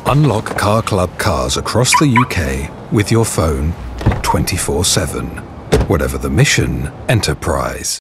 Unlock Car Club cars across the UK with your phone 24/7. Whatever the mission, enterprise.